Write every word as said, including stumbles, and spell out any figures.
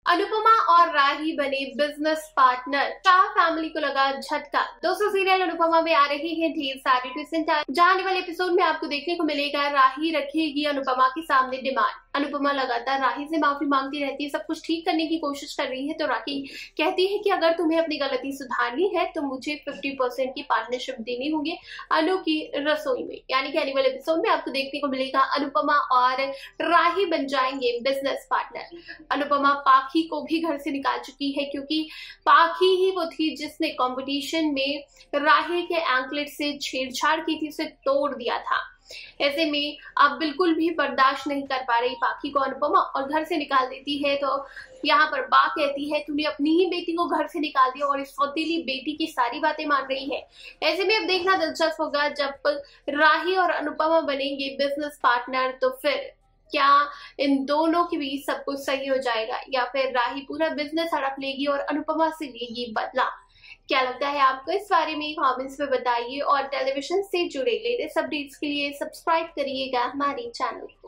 अनुपमा और राही बने business partner, Shah family को लगा झटका। दोस्तों, सीरियल अनुपमा में आ रही है ढेर सारी ट्विस्ट एंड टर्न। जहां आने वाले एपिसोड में आपको देखने को मिलेगा राही रखेगी अनुपमा के सामने डिमांड। अनुपमा लगातार राही से माफी मांगती रहती है, सब कुछ ठीक करने की कोशिश कर रही है, तो राही कहती है कि अगर तुम्हें अपनी गलती सुधारनी है तो मुझे फिफ्टी परसेंट की पार्टनरशिप देनी होगी अनु की रसोई में। यानी कि आने वाले एपिसोड में आपको देखने को मिलेगा अनुपमा और राही बन जाएंगे बिजनेस पार्टनर। अनुपमा पाखी को भी घर से निकाल चुकी है, क्योंकि पाखी ही वो थी जिसने कंपटीशन में राही के एंकलेट से छेड़छाड़ की थी, उसे तोड़ दिया था। ऐसे में अब बिल्कुल भी बर्दाश्त नहीं कर पा रही पाखी को अनुपमा और घर से निकाल देती है। तो यहाँ पर बा कहती है तूने अपनी ही बेटी को घर से निकाल दिया और इस सौतेली बेटी की सारी बातें मान रही है। ऐसे में अब देखना दिलचस्प होगा, जब राही और अनुपमा बनेंगे बिजनेस पार्टनर तो फिर क्या इन दोनों के बीच सब कुछ सही हो जाएगा, या फिर राही पूरा बिजनेस हड़प लेगी और अनुपमा से लेगी बदला। क्या लगता है आपको इस बारे में? कमेंट्स में बताइए और टेलीविजन से जुड़े लेटेस्ट अपडेट्स के लिए सब्सक्राइब करिएगा हमारे चैनल को।